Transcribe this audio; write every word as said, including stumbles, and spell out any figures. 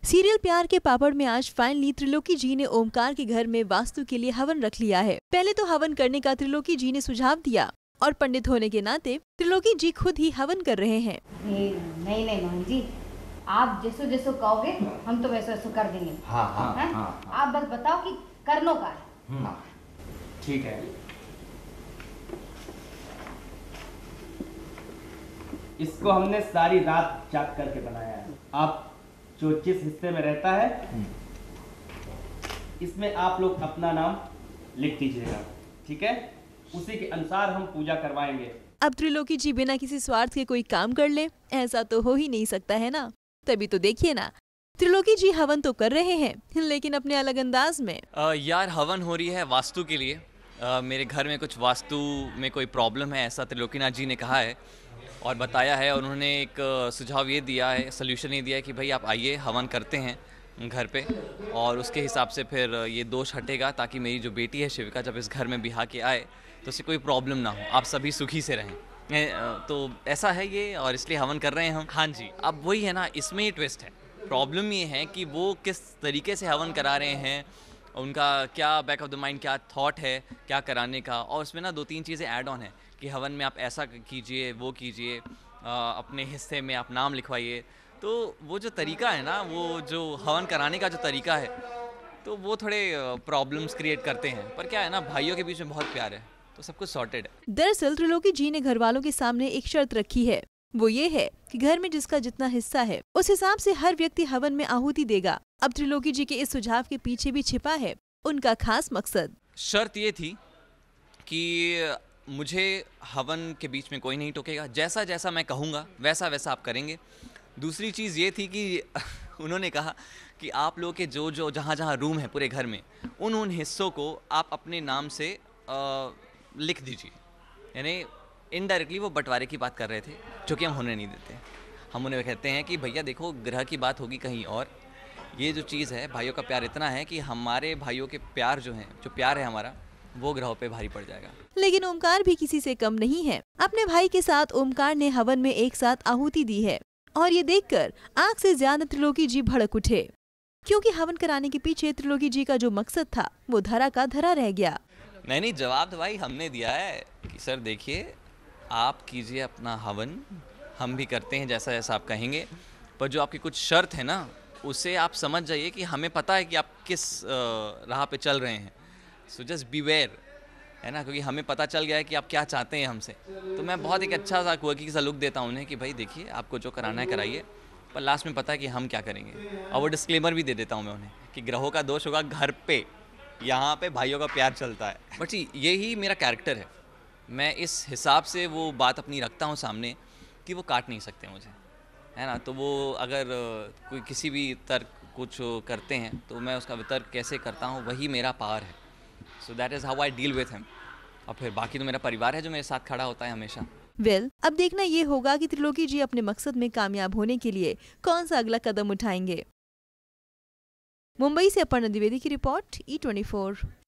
Serial प्यार के पापड़ में आज फाइनली त्रिलोकी जी ने ओमकार के घर में वास्तु के लिए हवन रख लिया है। पहले तो हवन करने का त्रिलोकी जी ने सुझाव दिया और पंडित होने के नाते त्रिलोकी जी खुद ही हवन कर रहे हैं। नहीं नहीं मोहन जी, आप जैसो जैसो कहोगे हम तो वैसे वैसे कर देंगे। हाँ हाँ, हाँ, हाँ, आप बस बताओ कि करनो का है। ठीक है। इसको हमने सारी रात जाग करके बनाया है। आप जो जिस हिस्से में रहता है इसमें आप लोग अपना नाम लिख दीजिएगा, ठीक है? उसी के अनुसार हम पूजा करवाएंगे। अब त्रिलोकी जी बिना किसी स्वार्थ के कोई काम कर ले, ऐसा तो हो ही नहीं सकता है ना। तभी तो देखिए ना, त्रिलोकी जी हवन तो कर रहे हैं लेकिन अपने अलग अंदाज में। आ, यार हवन हो रही है वास्तु के लिए। आ, मेरे घर में कुछ वास्तु में कोई प्रॉब्लम है, ऐसा त्रिलोकीनाथ जी ने कहा है और बताया है। और उन्होंने एक सुझाव ये दिया है, सोल्यूशन ये दिया है कि भाई आप आइए हवन करते हैं घर पे और उसके हिसाब से फिर ये दोष हटेगा, ताकि मेरी जो बेटी है शिविका जब इस घर में बिहा के आए तो उसे कोई प्रॉब्लम ना हो, आप सभी सुखी से रहें। तो ऐसा है ये, और इसलिए हवन कर रहे हैं हम। हाँ जी, अब वही है ना, इसमें ही ट्विस्ट है। प्रॉब्लम ये है कि वो किस तरीके से हवन करा रहे हैं, उनका क्या बैक ऑफ द माइंड क्या थॉट है क्या कराने का। और उसमें ना दो तीन चीज़ें ऐड ऑन है कि हवन में आप ऐसा कीजिए, वो कीजिए, अपने हिस्से में आप नाम लिखवाइए। तो वो जो तरीका है ना, वो जो हवन कराने का जो तरीका है, तो वो थोड़े प्रॉब्लम्स क्रिएट करते हैं। पर क्या है ना, भाइयों के बीच में बहुत प्यार है तो सब कुछ सॉर्टेड है। दरअसल त्रिलोकी जी ने घर वालों के सामने एक शर्त रखी है, वो ये है कि घर में जिसका जितना हिस्सा है उस हिसाब से हर व्यक्ति हवन में आहुति देगा। अब त्रिलोकी जी के इस सुझाव के पीछे भी छिपा है उनका खास मकसद। शर्त ये थी कि मुझे हवन के बीच में कोई नहीं टोकेगा, जैसा जैसा मैं कहूँगा वैसा वैसा आप करेंगे। दूसरी चीज़ ये थी कि उन्होंने कहा कि आप लोगों के जो जो जहाँ जहाँ रूम है पूरे घर में, उन उन हिस्सों को आप अपने नाम से आ, लिख दीजिए। यानी इनडायरेक्टली वो बंटवारे की बात कर रहे थे, जो कि हम होने नहीं देते। हम उन्हें कहते हैं कि भैया देखो, ग्रह की बात होगी कहीं और, ये जो चीज़ है भाइयों का प्यार इतना है कि हमारे भाइयों के प्यार जो है जो प्यार है हमारा, वो ग्रहों पे भारी पड़ जाएगा। लेकिन ओमकार भी किसी से कम नहीं है। अपने भाई के साथ ओमकार ने हवन में एक साथ आहुति दी है और ये देखकर आग से ज्यादा त्रिलोकी जी भड़क उठे, क्योंकि हवन कराने के पीछे त्रिलोकी जी का जो मकसद था वो धरा का धरा रह गया। नहीं नहीं, जवाब तो भाई हमने दिया है कि सर देखिए, आप कीजिए अपना हवन, हम भी करते हैं जैसा जैसा आप कहेंगे, पर जो आपकी कुछ शर्त है ना, उसे आप समझ जाइए कि हमें पता है कि आप किस राह पे चल रहे हैं। सो जस्ट बीवेयर, है ना, क्योंकि हमें पता चल गया है कि आप क्या चाहते हैं हमसे। तो मैं बहुत एक अच्छा सा क्वर्की सा लुक देता हूँ उन्हें कि भाई देखिए, आपको जो कराना है कराइए, पर लास्ट में पता है कि हम क्या करेंगे। और वो डिस्क्लेमर भी दे देता हूँ मैं उन्हें कि ग्रहों का दोष होगा घर पे, यहाँ पे भाइयों का प्यार चलता है। बट यही मेरा कैरेक्टर है, मैं इस हिसाब से वो बात अपनी रखता हूँ सामने कि वो काट नहीं सकते मुझे, है ना। तो वो अगर कोई किसी भी तर्क कुछ करते हैं तो मैं उसका वितर्क कैसे करता हूँ, वही मेरा पावर है। So that is how I deal with him. और फिर बाकी तो मेरा परिवार है जो मेरे साथ खड़ा होता है हमेशा। वेल well, अब देखना ये होगा कि त्रिलोकी जी अपने मकसद में कामयाब होने के लिए कौन सा अगला कदम उठाएंगे। मुंबई से अपर्णा द्विवेदी की रिपोर्ट, ई ट्वेंटी फोर।